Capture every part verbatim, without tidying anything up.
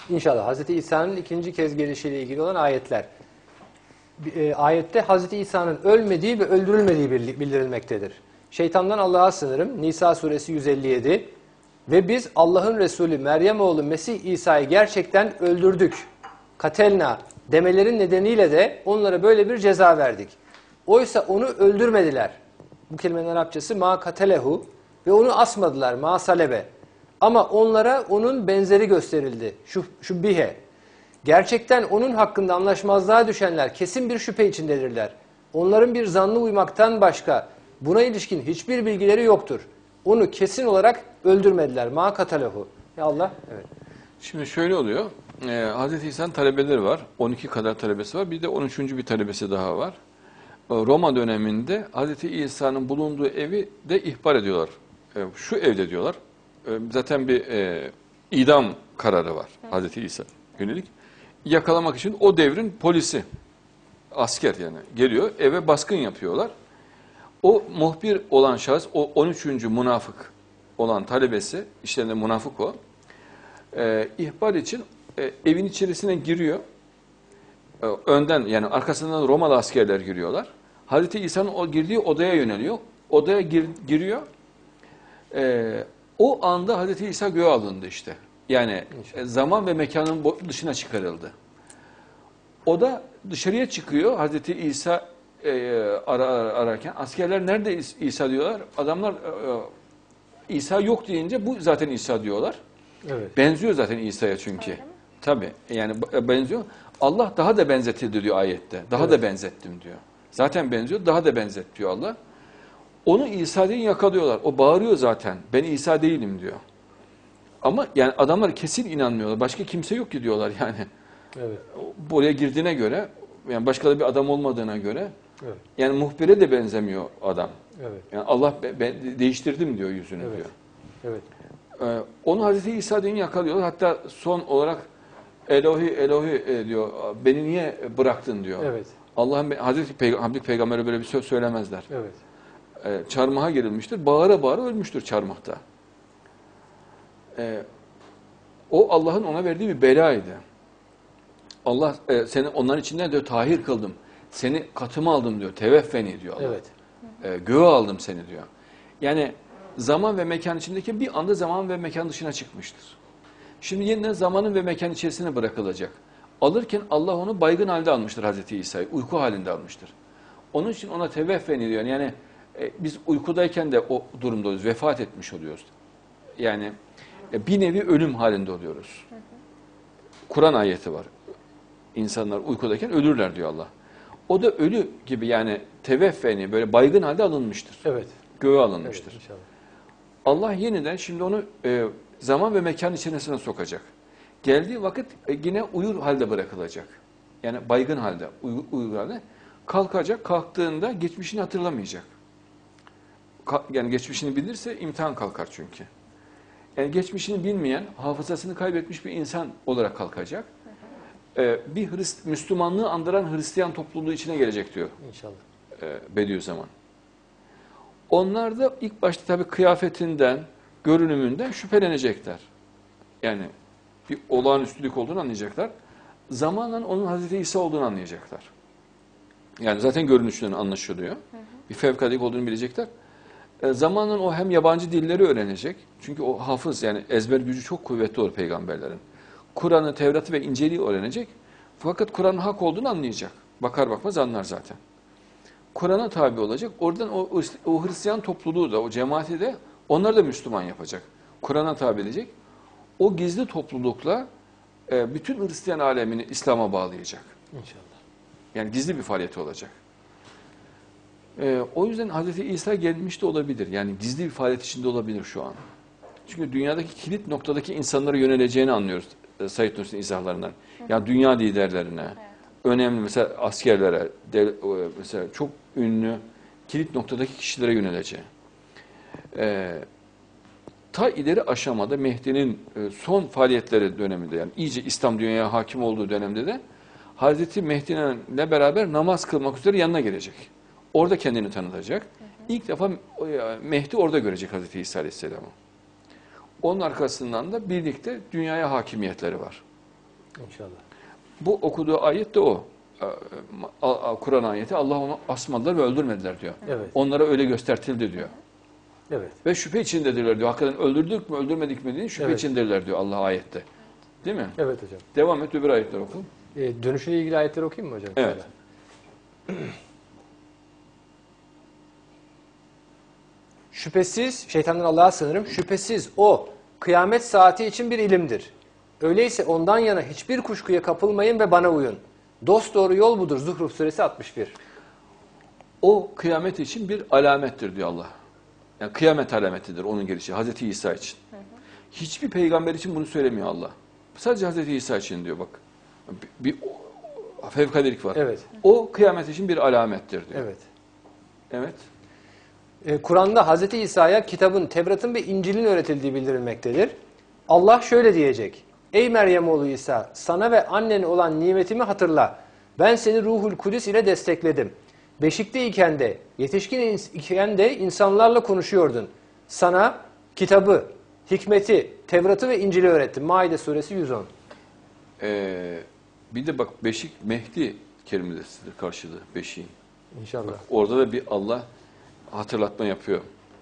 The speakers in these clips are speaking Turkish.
İnşallah. Hazreti İsa'nın ikinci kez gelişiyle ilgili olan ayetler. E, ayette Hazreti İsa'nın ölmediği ve öldürülmediği bildirilmektedir. Şeytandan Allah'a sığınırım. Nisa suresi yüz elli yedi. Ve biz Allah'ın Resulü Meryem oğlu Mesih İsa'yı gerçekten öldürdük. Katelna demelerin nedeniyle de onlara böyle bir ceza verdik. Oysa onu öldürmediler. Bu kelimenin Arapçası ma katelehu ve onu asmadılar ma salebe. Ama onlara onun benzeri gösterildi. Şu, şu bihe. Gerçekten onun hakkında anlaşmazlığa düşenler kesin bir şüphe içindedirler. Onların bir zannı uymaktan başka buna ilişkin hiçbir bilgileri yoktur. Onu kesin olarak öldürmediler. Ma katalehu. Ya Allah. Evet. Şimdi şöyle oluyor. Ee, Hazreti İsa'nın talebeleri var. on iki kadar talebesi var. Bir de on üçüncü bir talebesi daha var. Roma döneminde Hazreti İsa'nın bulunduğu evi de ihbar ediyorlar. Ee, şu evde diyorlar. Ee, zaten bir e, idam kararı var evet. Hazreti İsa yönelik. Yakalamak için o devrin polisi, asker yani geliyor, eve baskın yapıyorlar. O muhbir olan şahıs, o on üçüncü münafık olan talebesi, işlerinde münafık o, e, ihbar için e, evin içerisine giriyor. E, önden yani arkasından Romalı askerler giriyorlar. Hazreti İsa'nın o girdiği odaya yöneliyor. Odaya gir, giriyor. E, o anda Hazreti İsa göğe alındı işte. Yani e, zaman ve mekanın dışına çıkarıldı. O da dışarıya çıkıyor Hazreti İsa e, ara, ara, ararken. Askerler nerede İsa diyorlar. Adamlar e, İsa yok deyince bu zaten İsa diyorlar. Evet. Benziyor zaten İsa'ya çünkü. Tabii yani benziyor. Allah daha da benzetildi diyor ayette. Daha evet. da benzettim diyor. Zaten benziyor, daha da benzet diyor Allah. Onu İsa diye yakalıyorlar. O bağırıyor zaten. Ben İsa değilim diyor. Ama yani adamlar kesin inanmıyorlar. Başka kimse yok ki diyorlar yani. Evet. Buraya girdiğine göre, yani başka da bir adam olmadığına göre, evet. yani muhbire de benzemiyor adam. Evet. Yani Allah ben değiştirdim diyor yüzünü evet. diyor. Evet. Ee, onu Hazreti İsa diye yakalıyorlar. Hatta son olarak Elohi Elohi diyor. Beni niye bıraktın diyor. Evet. Allah'ın Hazreti Peygamber Peygamber'e böyle bir söz söylemezler. Evet. Ee, çarmıha gerilmiştir. Bağıra bağıra ölmüştür çarmıhta. Ee, o Allah'ın ona verdiği bir belaydı. Allah e, seni onların içinden diyor tahir kıldım. Seni katıma aldım diyor. Teveffeni diyor Allah. Evet. E, göğe aldım seni diyor. Yani zaman ve mekan içindeki bir anda zaman ve mekan dışına çıkmıştır. Şimdi yeniden zamanın ve mekan içerisine bırakılacak. Alırken Allah onu baygın halde almıştır Hazreti İsa'yı. Uyku halinde almıştır. Onun için ona teveffeni diyor. Yani e, biz uykudayken de o durumdayız. Vefat etmiş oluyoruz. Yani e, bir nevi ölüm halinde oluyoruz. Kur'an ayeti var. İnsanlar uykudayken ölürler diyor Allah. O da ölü gibi yani teveffeni böyle baygın halde alınmıştır. Evet. Göğe alınmıştır. Evet, inşallah. Allah yeniden şimdi onu e, zaman ve mekan içerisine sokacak. Geldiği vakit e, yine uyur halde bırakılacak. Yani baygın halde, uy, uyur halde. Kalkacak, kalktığında geçmişini hatırlamayacak. Ka yani geçmişini bilirse imtihan kalkar çünkü. Yani geçmişini bilmeyen, hafızasını kaybetmiş bir insan olarak kalkacak. Ee, bir Hrist Müslümanlığı andıran Hristiyan topluluğu içine gelecek diyor. İnşallah. Ee, Bediüzzaman. Onlar da ilk başta tabii kıyafetinden, görünümünden şüphelenecekler. Yani bir olağanüstülük olduğunu anlayacaklar. Zamanla onun Hazreti İsa olduğunu anlayacaklar. Yani zaten görünüşten anlaşılıyor. Hı hı. Bir fevkalade olduğunu bilecekler. E, zamanla o hem yabancı dilleri öğrenecek. Çünkü o hafız yani ezber gücü çok kuvvetli olur peygamberlerin. Kur'an'ı, Tevrat'ı ve İncil'i öğrenecek. Fakat Kur'an'ın hak olduğunu anlayacak. Bakar bakmaz anlar zaten. Kur'an'a tabi olacak. Oradan o, o Hristiyan topluluğu da, o cemaati de onlar da Müslüman yapacak. Kur'an'a tabi edecek. O gizli toplulukla e, bütün Hristiyan alemini İslam'a bağlayacak. İnşallah. Yani gizli bir faaliyeti olacak. E, o yüzden Hazreti İsa gelmiş de olabilir. Yani gizli bir faaliyet içinde olabilir şu an. Çünkü dünyadaki kilit noktadaki insanlara yöneleceğini anlıyoruz. Said Nursi'nin izahlarından. Ya yani dünya liderlerine, evet. önemli mesela askerlere, de, mesela çok ünlü kilit noktadaki kişilere yöneleceği. Ee, ta ileri aşamada Mehdi'nin son faaliyetleri döneminde yani iyice İslam dünyaya hakim olduğu dönemde de Hazreti Mehdi'yle beraber namaz kılmak üzere yanına gelecek. Orada kendini tanıtacak. Hı hı. İlk defa Mehdi orada görecek Hazreti İsa Aleyhisselam'ı. Onun arkasından da birlikte dünyaya hakimiyetleri var. İnşallah. Bu okuduğu ayet de o. Kur'an ayeti, Allah onu asmadılar ve öldürmediler diyor. Evet. Onlara öyle göstertildi diyor. Evet. Ve şüphe içindedirler diyor. Hakikaten öldürdük mü öldürmedik mi diye şüphe Evet. içindedirler diyor Allah ayette. Değil mi? Evet hocam. Devam et, öbür ayetler oku. E, dönüşüyle ilgili ayetleri okuyayım mı hocam? Evet. Şüphesiz, şeytandan Allah'a sığınırım, şüphesiz o kıyamet saati için bir ilimdir. Öyleyse ondan yana hiçbir kuşkuya kapılmayın ve bana uyun. Dosdoğru yol budur. Zuhruf suresi altmış bir. O kıyamet için bir alamettir diyor Allah. Yani kıyamet alametidir onun gelişi. Hazreti İsa için. Hı hı. Hiçbir peygamber için bunu söylemiyor Allah. Sadece Hazreti İsa için diyor bak. Bir, bir fevkadelik var. Evet. O kıyamet için bir alamettir diyor. Evet. Evet. Ee, Kur'an'da Hazreti İsa'ya kitabın, Tevrat'ın ve İncil'in öğretildiği bildirilmektedir. Allah şöyle diyecek. Ey Meryem oğlu İsa, sana ve annene olan nimetimi hatırla. Ben seni Ruhul Kudüs ile destekledim. Beşikteyken de, yetişkin iken de insanlarla konuşuyordun. Sana kitabı, hikmeti, Tevrat'ı ve İncil'i öğrettim. Maide suresi yüz on. Ee, bir de bak beşik Mehdi kelimesidir karşılığı beşiğin. İnşallah. Bak, orada da bir Allah hatırlatma yapıyor.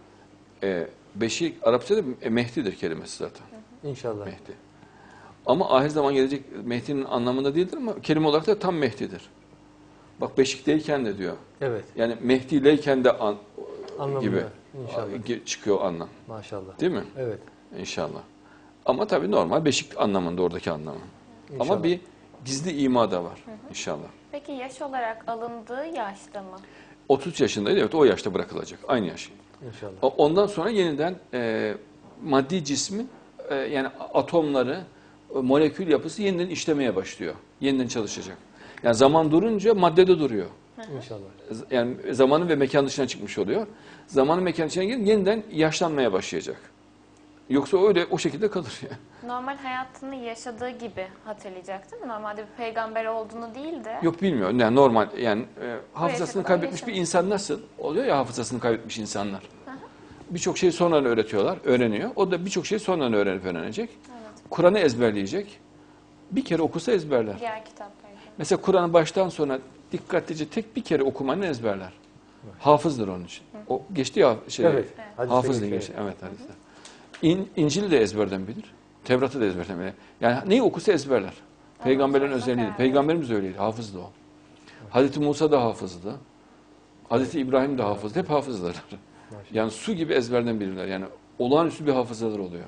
Ee, beşik Arapçada Mehdi'dir kelimesi zaten. İnşallah. Mehdi. Ama ahir zaman gelecek Mehdi'nin anlamında değildir ama kelime olarak da tam Mehdi'dir. Bak beşikteyken de diyor. Evet. Yani Mehdi'leyken de an, gibi İnşallah. çıkıyor anlam. Maşallah. Değil mi? Evet. İnşallah. Ama tabii normal beşik anlamında oradaki anlamı. İnşallah. Ama bir gizli ima da var. Hı hı. İnşallah. Peki yaş olarak alındığı yaşta mı? otuz yaşındaydı, evet, o yaşta bırakılacak. Aynı yaş. İnşallah. Ondan sonra yeniden e, maddi cismin e, yani atomları, e, molekül yapısı yeniden işlemeye başlıyor. Yeniden çalışacak. Yani zaman durunca madde de duruyor. İnşallah. Yani zamanın ve mekan dışına çıkmış oluyor. Zamanın mekan dışına gelince yeniden yaşlanmaya başlayacak. Yoksa öyle o şekilde kalır yani. Normal hayatını yaşadığı gibi hatırlayacak değil mi? Normalde bir peygamber olduğunu değil de. Yok, bilmiyor. Yani normal yani e, hafızasını yaşadığı kaybetmiş yaşam. bir insan nasıl oluyor ya, hafızasını kaybetmiş insanlar. Birçok şeyi sonradan öğretiyorlar, öğreniyor. O da birçok şeyi sonradan öğrenip öğrenecek. Evet. Kur'an'ı ezberleyecek. Bir kere okusa ezberler. Diğer kitaplarda. Mesela Kur'an'ı baştan sona dikkatlice tek bir kere okumanı ezberler. Evet. Hafızdır onun için. O geçti ya şey. Evet. Evet. Hafız diye geçti. Evet, hadisler. İn, İncil'i de ezberden bilir. Tevrat'ı da ezberden bilir. Yani neyi okusa ezberler. Peygamberin çok özelliği. önemli. Peygamberimiz de öyleydi. Hafızdı o. Hazreti Musa da hafızdı. Hazreti İbrahim de hafızdı. Hep hafızlar. Yani su gibi ezberden bilirler. Yani olağanüstü bir hafızalar oluyor.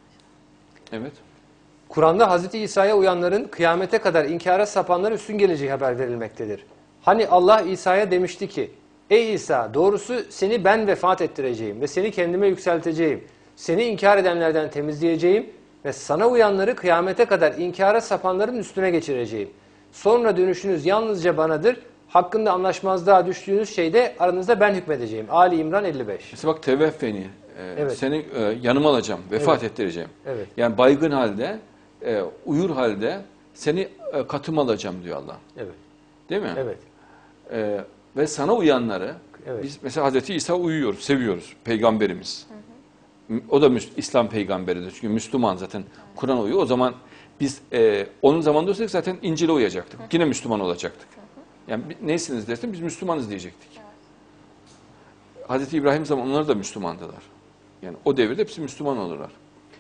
Evet. Kur'an'da Hazreti İsa'ya uyanların kıyamete kadar inkara sapanların üstün geleceği haber verilmektedir. Hani Allah İsa'ya demişti ki, ey İsa, doğrusu seni ben vefat ettireceğim ve seni kendime yükselteceğim. Seni inkar edenlerden temizleyeceğim ve sana uyanları kıyamete kadar inkara sapanların üstüne geçireceğim. Sonra dönüşünüz yalnızca banadır. Hakkında anlaşmazlığa düştüğünüz şeyde aranızda ben hükmedeceğim. Ali İmran elli beş. Mesela bak teveffeni. E, Evet. Seni e, yanıma alacağım. Vefat Evet. ettireceğim. Evet. Yani baygın halde, e, uyur halde seni e, katıma alacağım diyor Allah. Evet. Değil mi? Evet. E, ve sana uyanları, Evet. biz mesela Hazreti İsa uyuyoruz, seviyoruz. Peygamberimiz. Hı hı. O da Müs- İslam peygamberidir. Çünkü Müslüman zaten. Kur'an uyuyor. O zaman biz e, onun zamanında olsaydık zaten İncil'e uyacaktık. Hı hı. Yine Müslüman olacaktık. Hı hı. Yani neysiniz dersen biz Müslümanız diyecektik. Evet. Hazreti İbrahim zamanı onlar da Müslümandılar. Yani o devirde hepsi Müslüman olurlar.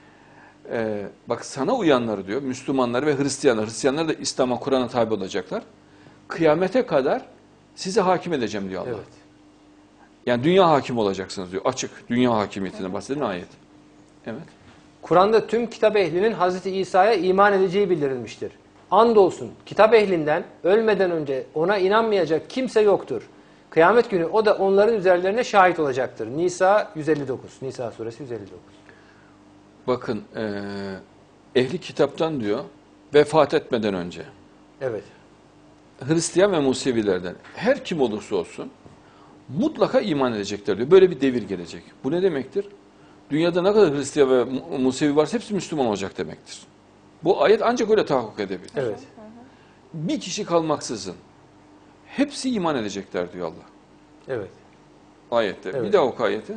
Ee, bak sana uyanları diyor, Müslümanlar ve Hristiyanlar. Hristiyanlar da İslam'a, Kur'an'a tabi olacaklar. Kıyamete kadar size hakim edeceğim diyor Allah. Evet. Yani dünya hakim olacaksınız diyor. Açık, dünya hakimiyetinden bahseden ayet. Evet. Kur'an'da tüm kitap ehlinin Hazreti İsa'ya iman edeceği bildirilmiştir. Andolsun kitap ehlinden ölmeden önce ona inanmayacak kimse yoktur. Kıyamet günü o da onların üzerlerine şahit olacaktır. Nisa yüz elli dokuz. Nisa suresi yüz elli dokuz. Bakın e, ehli kitaptan diyor vefat etmeden önce. Evet. Hristiyan ve Musevilerden her kim olursa olsun mutlaka iman edecekler diyor. Böyle bir devir gelecek. Bu ne demektir? Dünyada ne kadar Hristiyan ve Musevi varsa hepsi Müslüman olacak demektir. Bu ayet ancak öyle tahakkuk edebilir. Evet. Bir kişi kalmaksızın hepsi iman edecekler diyor Allah. Evet. Ayette. Evet. Bir daha oku ayeti.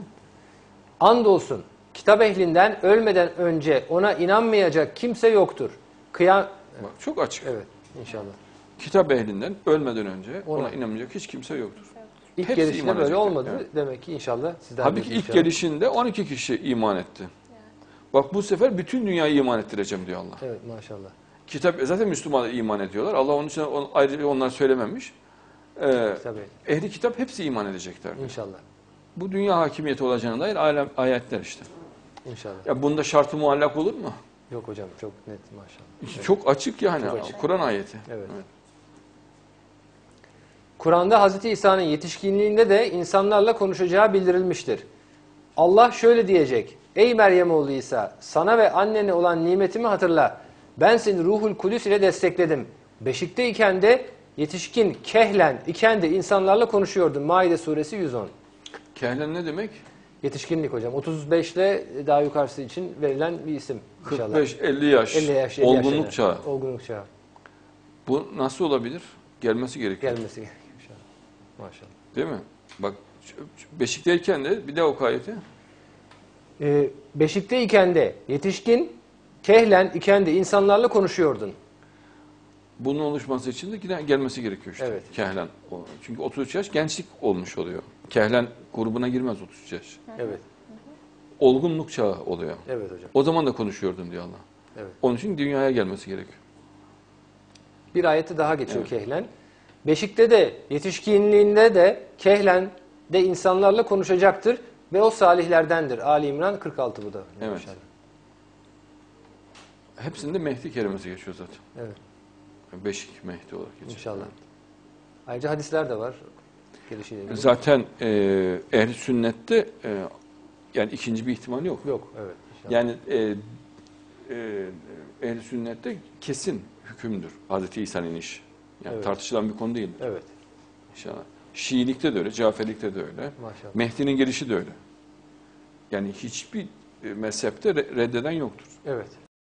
Andolsun kitap ehlinden ölmeden önce ona inanmayacak kimse yoktur. Kıyam, Bak, çok açık. Evet, inşallah. Kitap ehlinden ölmeden önce Ona- ona inanmayacak hiç kimse yoktur. İlk Hepsi gelişinde iman böyle edecekler. olmadı. Evet. Demek ki inşallah sizden Halbuki de ilk inşallah. gelişinde on iki kişi iman etti. Bak bu sefer bütün dünyayı iman ettireceğim diyor Allah. Evet, maşallah. Kitap zaten Müslümanlar iman ediyorlar. Allah onun için on, ayrıca onlar söylememiş. Ee, Tabii, ehli kitap hepsi iman edecekler. inşallah. Bu dünya hakimiyeti olacağına dair alem, ayetler işte. İnşallah. Ya bunda şartı muallak olur mu? Yok hocam, çok net maşallah. Evet. Çok açık yani. Çok açık. Kur'an ayeti. Evet. Kur'an'da Hazreti İsa'nın yetişkinliğinde de insanlarla konuşacağı bildirilmiştir. Allah şöyle diyecek: Ey Meryem oğlu İsa, sana ve annene olan nimetimi hatırla. Ben seni Ruhul Kudüs ile destekledim. Beşikteyken de yetişkin kehlen iken de insanlarla konuşuyordum. Maide suresi yüz on. Kehlen ne demek? Yetişkinlik hocam. otuz beş ile daha yukarısı için verilen bir isim. İnşallah. kırk beş elli yaş. elli yaş, elli olgunluk yaşında. çağı. Olgunluk çağı. Bu nasıl olabilir? Gelmesi gerekiyor. Gelmesi gerekiyor inşallah. Maşallah. Değil mi? Bak şu- şu Beşikteyken de bir de o ayeti. Ee, beşikteyken de yetişkin, kehlen iken de insanlarla konuşuyordun. Bunun oluşması için de yine gelmesi gerekiyor işte. Evet. Kehlen. O- Çünkü otuz üç yaş gençlik olmuş oluyor. Kehlen grubuna girmez otuz üç yaş. Evet. Olgunluk çağı oluyor. Evet hocam. O zaman da konuşuyordum diyor Allah. Evet. Onun için dünyaya gelmesi gerekiyor. Bir ayeti daha geçiyor Evet. kehlen. Beşikte de yetişkinliğinde de kehlen de insanlarla konuşacaktır ve o salihlerdendir. Ali İmran kırk altı bu da. Evet. İnşallah. Hepsinde Mehdi kelimesi geçiyor zaten. Evet. Beşik Mehdi olarak geçiyor. İnşallah. Ayrıca hadisler de var. Gelişiyle ilgili. Zaten e, ehli sünnette e, yani ikinci bir ihtimal yok. Yok. Evet. İnşallah. Yani e, e, ehli sünnette kesin hükümdür Hazreti İsa'nın inişi. Yani Evet. tartışılan bir konu değil Evet. inşallah. Şiilikte de öyle, Caferlikte de öyle. Maşallah. Mehdi'nin gelişi de öyle. Yani hiçbir e, mezhepte re- reddeden yoktur. Evet.